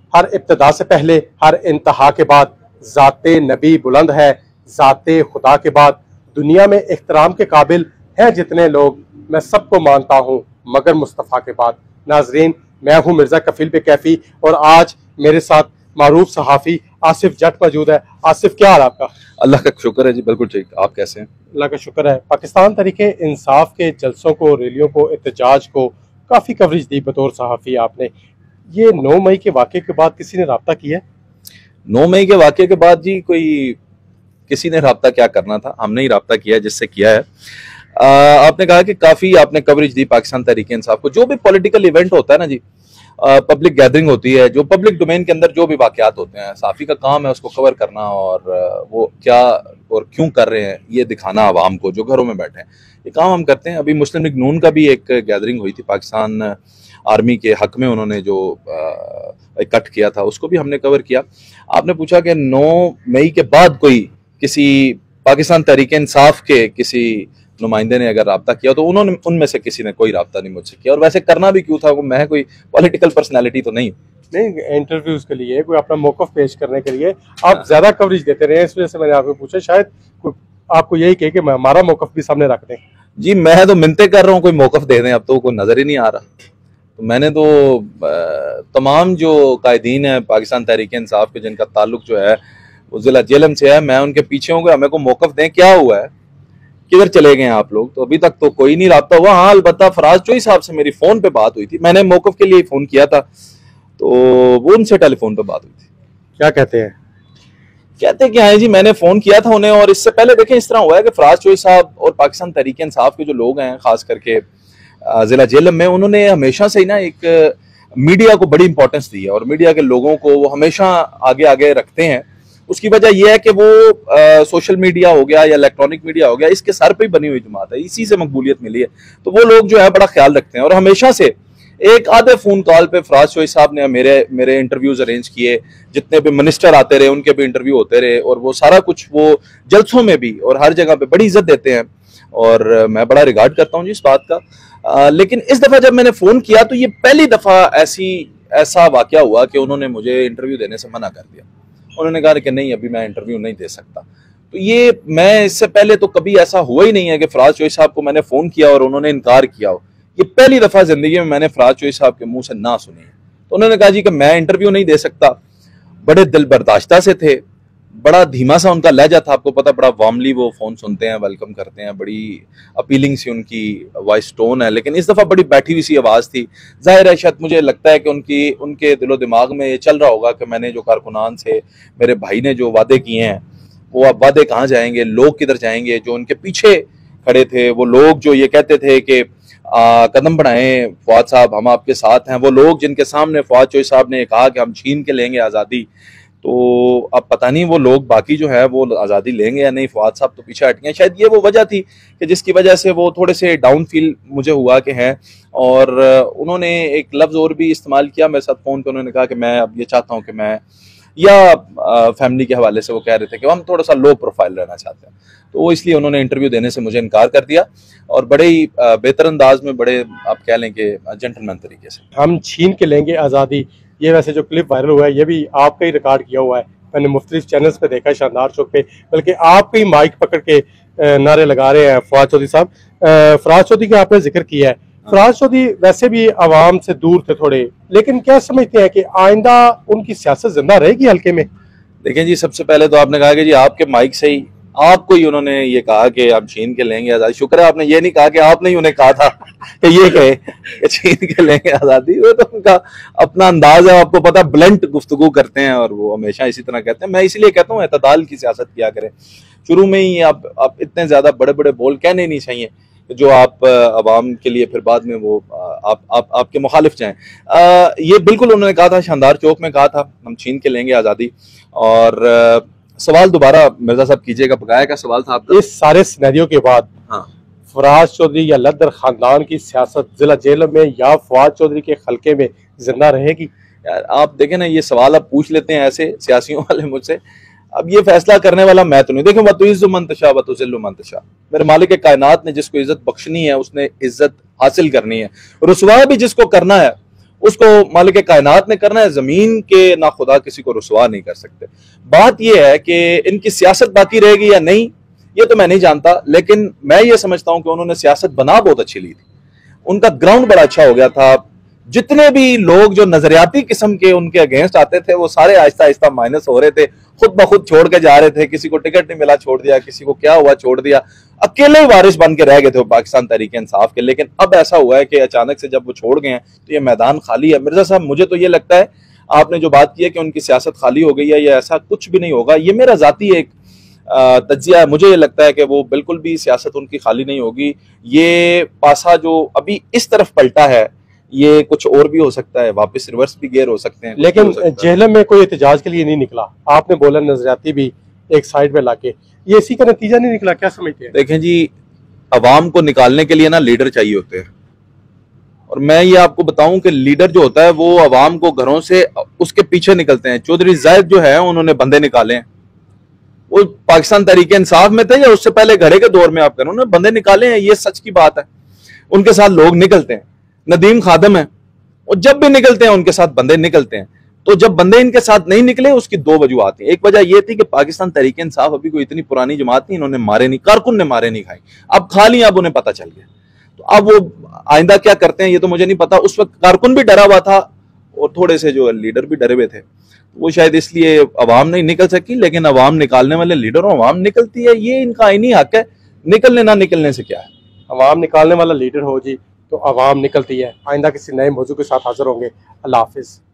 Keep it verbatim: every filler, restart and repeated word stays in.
हर इब्तिदा से पहले, हर इंतहा के बाद ज़ाते नबी बुलंद है, ज़ाते खुदा के बाद दुनिया में इख्तराम के काबिल हैं जितने लोग, मैं सबको मानता हूँ मगर मुस्तफ़ा के बाद। नाजरीन, मैं हूँ मिर्ज़ा कफील पे कैफी और आज मेरे साथ मारूफ सहाफ़ी आसिफ जट मौजूद है। आसिफ, क्या हाल आपका? अल्लाह का शुक्र है जी, बिल्कुल ठीक। आप कैसे हैं? अल्लाह का शुक्र है। पाकिस्तान तरीके इंसाफ के जलसों को, रैलियों को, एहतजाज को काफ़ी कवरेज दी बतौर सहाफ़ी आपने। ये नौ मई के वाक़े के बाद किसी ने रब्ता किया है? नौ मई के वाक़े के बाद जी कोई किसी ने रब्ता क्या करना था, हमने ही रब्ता किया है जिससे किया है। आ, आपने कहा कि काफ़ी आपने कवरेज दी पाकिस्तान तरीके इंसाफ को। जो भी पॉलिटिकल इवेंट होता है ना जी, पब्लिक गैदरिंग होती है, जो पब्लिक डोमेन के अंदर जो भी वाक़यात होते हैं, साफ़ी का काम है उसको कवर करना और वो क्या और क्यों कर रहे हैं ये दिखाना आवाम को जो घरों में बैठे हैं। ये काम हम करते हैं। अभी मुस्लिम लीग नून का भी एक गैदरिंग हुई थी पाकिस्तान आर्मी के हक में, उन्होंने जो इकट्ठ किया था उसको भी हमने कवर किया। आपने पूछा कि नौ मई के बाद कोई किसी पाकिस्तान तहरीक इंसाफ के किसी नुमाइंदे ने अगर रब्ता किया तो उन्होंने उनमें से किसी ने कोई रब्ता नहीं मुझसे किया। और वैसे करना भी क्यों था, वो मैं कोई पॉलिटिकल पर्सनैलिटी तो नहीं नहीं इंटरव्यूज के लिए, कोई अपना मौक़िफ़ पेश करने के लिए आप ज्यादा कवरेज देते रहे, इस वजह से मैंने आपको पूछा। शायद आपको यही कहे कि हमारा मौक़िफ़ भी सामने रख दें। जी, मैं तो मिन्नतें कर रहा हूँ कोई मौक़िफ़ दे दें, अब तो कोई नजर ही नहीं आ रहा। तो मैंने तो तमाम जो कायदीन है पाकिस्तान तहरीक इंसाफ के जिनका ताल्लुक जो है वो जिला जेलम से है, मैं उनके पीछे हूँ। हमें को मौक़िफ़ दें, क्या हुआ है, किधर चले गए आप लोग? तो अभी तक तो कोई नहीं रब्ता हुआ। हाँ, अलबत्ता फराज चोई साहब से मेरी फोन पे बात हुई थी, मैंने मौक़िफ़ के लिए फोन किया था, तो वो उनसे टेलीफोन पे बात हुई थी। क्या कहते हैं? कहते क्या है जी, मैंने फोन किया था उन्हें। और इससे पहले देखें, इस तरह हुआ है कि फराज चोई साहब और पाकिस्तान तहरीक इंसाफ के जो लोग हैं, खास करके जिला जेलम में, उन्होंने हमेशा से ही ना एक मीडिया को बड़ी इंपॉर्टेंस दी है और मीडिया के लोगों को वो हमेशा आगे आगे रखते हैं। उसकी वजह यह है कि वो आ, सोशल मीडिया हो गया या इलेक्ट्रॉनिक मीडिया हो गया, इसके सर पे ही बनी हुई जमात है, इसी से मकबूलियत मिली है। तो वो लोग जो है बड़ा ख्याल रखते हैं और हमेशा से एक आधे फोन कॉल पे फराज चोई साहब ने मेरे मेरे इंटरव्यूज अरेंज किए, जितने भी मिनिस्टर आते रहे उनके भी इंटरव्यू होते रहे और वो सारा कुछ वो जलसों में भी और हर जगह पे बड़ी इज्जत देते हैं और मैं बड़ा रिगार्ड करता हूँ जी इस बात का। आ, लेकिन इस दफा जब मैंने फोन किया तो ये पहली दफा ऐसी ऐसा वाकया हुआ कि उन्होंने मुझे इंटरव्यू देने से मना कर दिया। उन्होंने कहा कि नहीं, अभी मैं इंटरव्यू नहीं दे सकता। तो ये मैं इससे पहले तो कभी ऐसा हुआ ही नहीं है कि फराज चोई साहब को मैंने फोन किया और उन्होंने इनकार किया हो। ये पहली दफा जिंदगी में मैंने फराज चोई साहब के मुंह से ना सुनी है। तो उन्होंने कहा जी कि मैं इंटरव्यू नहीं दे सकता। बड़े दिल बर्दाश्ता से थे, बड़ा धीमा सा उनका लहजा था, आपको पता, बड़ा वार्मली वो फोन सुनते हैं, वेलकम करते हैं, बड़ी अपीलिंग सी उनकी वॉइस टोन है। लेकिन इस दफा बड़ी बैठी हुई सी आवाज थी। जाहिर है, शायद मुझे लगता है कि उनकी उनके दिलो दिमाग में ये चल रहा होगा कि मैंने जो कारकुनान से मेरे भाई ने जो वादे किए हैं वो अब वादे कहाँ जाएंगे, लोग किधर जाएंगे। जो उनके पीछे खड़े थे वो लोग जो ये कहते थे कि आ, कदम बढ़ाएं फवाद साहब, हम आपके साथ हैं, वो लोग जिनके सामने फवाद चोई साहब ने कहा कि हम छीन के लेंगे आज़ादी, तो अब पता नहीं वो लोग बाकी जो है वो आज़ादी लेंगे या नहीं। फवाद साहब तो पीछे हट गए। शायद ये वो वजह थी कि जिसकी वजह से वो थोड़े से डाउन फील मुझे हुआ कि हैं। और उन्होंने एक लफ्ज़ और भी इस्तेमाल किया मेरे साथ फ़ोन पे। उन्होंने कहा कि मैं अब ये चाहता हूँ कि मैं, या फैमिली के हवाले से वो कह रहे थे कि हम थोड़ा सा लो प्रोफाइल रहना चाहते हैं, तो वो इसलिए उन्होंने इंटरव्यू देने से मुझे इनकार कर दिया और बड़े ही बेहतर अंदाज में, बड़े आप कह लें कि जेंटलमैन तरीके से। हम छीन के लेंगे आज़ादी, ये वैसे जो क्लिप वायरल हुआ है ये भी आपका ही रिकॉर्ड किया हुआ है, मैंने मुख्तलिफ चैनल्स पे देखा है, शानदार चौक पे, बल्कि आप ही माइक पकड़ के नारे लगा रहे हैं फवाद चौधरी साहब। फराज चौधरी का आपने जिक्र किया है, फराज चौधरी वैसे भी आवाम से दूर थे थोड़े, लेकिन क्या समझते हैं कि आइंदा उनकी सियासत जिंदा रहेगी हल्के में? देखें जी, सबसे पहले तो आपने कहा कि जी आपके माइक से ही आपको ही उन्होंने ये कहा कि आप छीन के लेंगे आज़ादी। शुक्र है आपने ये नहीं कहा कि आपने ही उन्हें कहा था कि ये कहे कि छीन के लेंगे आज़ादी। वो तो उनका अपना अंदाज है, आपको पता, ब्लंट गुफ्तगू करते हैं और वो हमेशा इसी तरह कहते हैं। मैं इसलिए कहता हूँ एतदाल की सियासत किया करें। शुरू में ही आप, आप इतने ज़्यादा बड़े बड़े बोल कहने नहीं चाहिए जो आप अवाम के लिए फिर बाद में वो आप, आप आपके मुखालिफ जाएं। ये बिल्कुल उन्होंने कहा था, शानदार चौक में कहा था हम छीन के लेंगे आज़ादी। और सवाल दोबारा मिर्जा साहब कीजिएगा, बकाया का सवाल था आपका। इस सारे सिनेरियो के बाद हाँ, फराज चौधरी या लद्दर खानदान की सियासत जिला जेलम में या फवाद चौधरी के खलके में जिंदा रहेगी? यार आप देखें ना, ये सवाल आप पूछ लेते हैं ऐसे सियासियों वाले मुझसे, अब ये फैसला करने वाला मैं तो नहीं। देखो, वतुइज़्ज़ु मन तशा वतुज़िल्लु मन तशा, मेरे मालिक कायनात ने जिसको इज्जत बख्शनी है उसने इज्जत हासिल करनी है, रुसवा भी जिसको करना है उसको मालिक कायनात ने करना है, जमीन के ना खुदा किसी को रुसवा नहीं कर सकते। बात यह है कि इनकी सियासत बाकी रहेगी या नहीं, ये तो मैं नहीं जानता, लेकिन मैं ये समझता हूं कि उन्होंने सियासत बना बहुत अच्छी ली थी, उनका ग्राउंड बड़ा अच्छा हो गया था। जितने भी लोग जो नजरियाती किस्म के उनके अगेंस्ट आते थे वो सारे आहिस्ता आहिस्ता माइनस हो रहे थे, खुद ब खुद छोड़ के जा रहे थे। किसी को टिकट नहीं मिला छोड़ दिया, किसी को क्या हुआ छोड़ दिया, अकेले ही वारिस बन के रह गए थे वो पाकिस्तान तहरीक इंसाफ के। लेकिन अब ऐसा हुआ है कि अचानक से जब वो छोड़ गए हैं तो ये मैदान खाली है। मिर्जा साहब, मुझे तो ये लगता है, आपने जो बात की है कि उनकी सियासत खाली हो गई है, या ऐसा कुछ भी नहीं होगा, ये मेरा जाती एक तज्जिया है। मुझे ये लगता है कि वो बिल्कुल भी सियासत उनकी खाली नहीं होगी। ये पासा जो अभी इस तरफ पलटा है, ये कुछ और भी हो सकता है, वापस रिवर्स भी गेयर हो सकते हैं। लेकिन जेहलम में कोई एहतजाज के लिए नहीं निकला, आपने बोला नजरियाती भी एक साइड पे लाके, ये इसी का नतीजा नहीं निकला, क्या समझते हैं? देखें जी, अवाम को निकालने के लिए ना लीडर चाहिए होते हैं, और मैं ये आपको बताऊं कि लीडर जो होता है वो अवाम को घरों से उसके पीछे निकलते हैं। चौधरी जायद जो है उन्होंने बंदे निकाले हैं, वो पाकिस्तान तहरीक इंसाफ में थे या उससे पहले घड़े के दौर में, आप करें, उन्होंने बंदे निकाले हैं, ये सच की बात है। उनके साथ लोग निकलते हैं, नदीम खादम है, और जब भी निकलते हैं उनके साथ बंदे निकलते हैं। तो जब बंदे इनके साथ नहीं निकले उसकी दो वजूहत थी। एक वजह यह थी कि पाकिस्तान तहरीक इंसाफ अभी कोई इतनी पुरानी जमात नहीं, इन्होंने मारे नहीं, कारकुन ने मारे नहीं खाई, अब खा लिया, अब उन्हें पता चल गया। तो अब वो आइंदा क्या करते हैं ये तो मुझे नहीं पता। उस वक्त कारकुन भी डरा हुआ था और थोड़े से जो लीडर भी डरे हुए थे, वो शायद इसलिए अवाम नहीं निकल सकी। लेकिन अवाम निकालने वाले लीडरों, अवाम निकलती है, ये इनका आईनी हक है, निकलने ना निकलने से क्या है। अवाम निकालने वाला लीडर हो जी तो अवाम निकलती है। आइंदा किसी नए मौजू के साथ हाजिर होंगे। अल्लाह हाफिज।